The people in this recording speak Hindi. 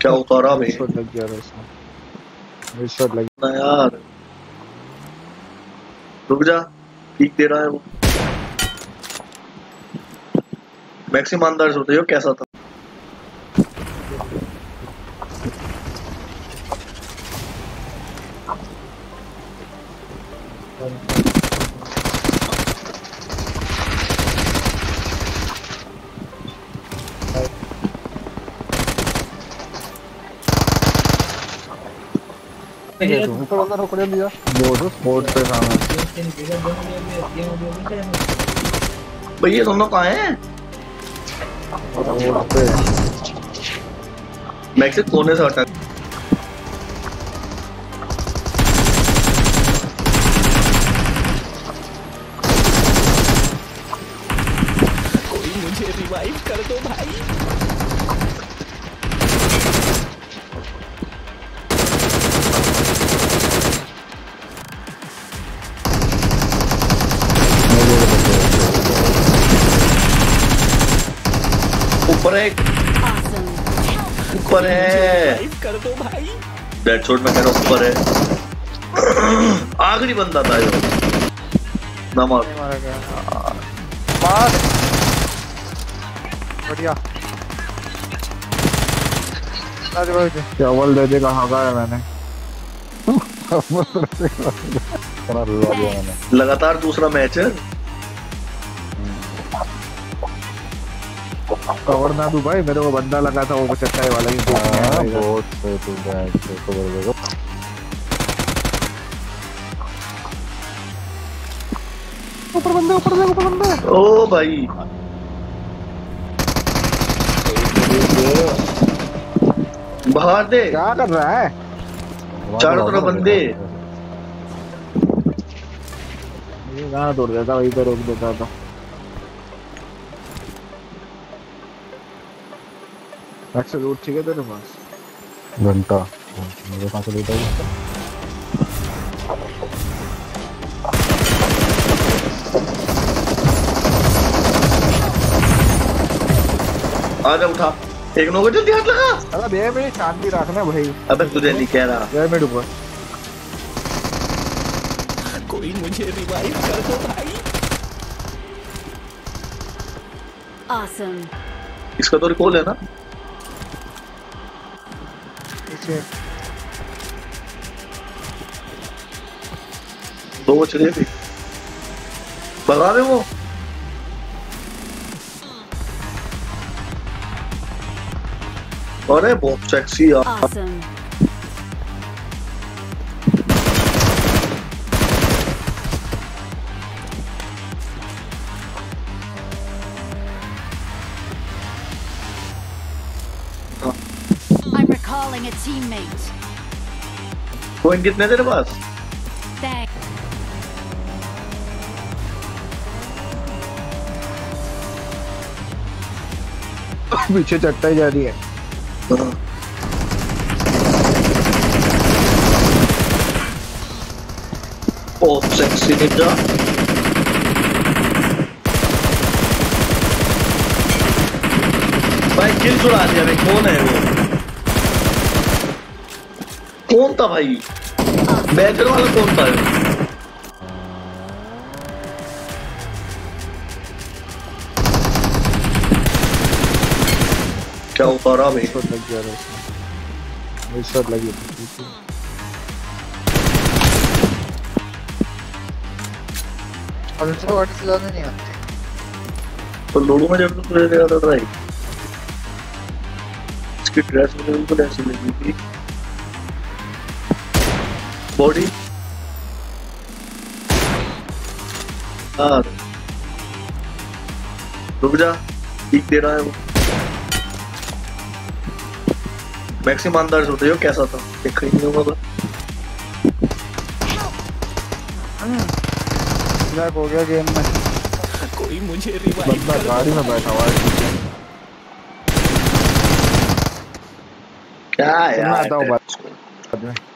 क्या उतारा भाई शॉट लग गया इसमें, मेरी शॉट लगी ना यार। रुक जा, पीक दे रहा है वो। मैक्स ईमानदार से बताइए कैसा था। ऊपर वाला रोक दिया दो स्पोर्ट पे सामने। भाई ये दोनों कहाँ हैं? रोड पे मैक्स कोने से हटा। कोई मुझे रिवाइव कर दो भाई। ऊपर है, ऊपर है। रिवाइव कर दो भाई। डेड शॉट में कह रहा हूँ ऊपर है। आखिरी बंदा था जो ना मार। मारा गया मार बढ़िया। अरे भाई चावल दे देगा हाँ है मैंने लगातार दूसरा मैच है। कवर ना दूं भाई, मेरे को बंदा लगा था वो चट्टाई वाला ही बहुत से तू बैठ से कवर देगा। ऊपर बंदा ओ भाई बाहर दे। क्या कर रहा है? चारों तरफ बंदे। ये कहाँ तोड़ देता, वहीं पे रोक देता था। एक्सेल लूट ठीक है तेरे पास? घंटा मेरे पास लूट है। आजा उठा, एक नो को जल्दी हाथ लगा। अरे बे मेरी शांति रखना भाई। अबे तुझे नहीं कह रहा। यार मैं डूबा। कोई मुझे रिवाइव कर दो भाई। Awesome. इसका तो रिकॉल है ना? दो वो चले भी भगा में वो। अरे बहुत सेक्सी यार। Awesome. I'm recalling a teammate. Point कितने तेरे पास? Thanks. पीछे चट्टाई जा रही है। बहुत सेक्सी निंजा। भाई किल चुरा दिया भाई। कौन है वो? कौन था भाई? बैकर वाला कौन था? क्या उतारा भाई? शॉट लग गया इसमें, मेरी शॉट लगी थी। अल्ट्रा वाटर से ज्यादा नहीं आते तो लोगों में जब तुझे देखा था भाई, इसकी ड्रेस मुझे बिल्कुल ऐसी लगी थी। बॉडी रुक जा, पीक दे रहा है वो। मैक्स ईमानदार से बताइए कैसा था। देखा ही नहीं होगा। लैग हो गया गेम में। कोई मुझे रिवाइव बंदा गाड़ी में बैठा हुआ है। क्या यार? आता हूँ बाद में।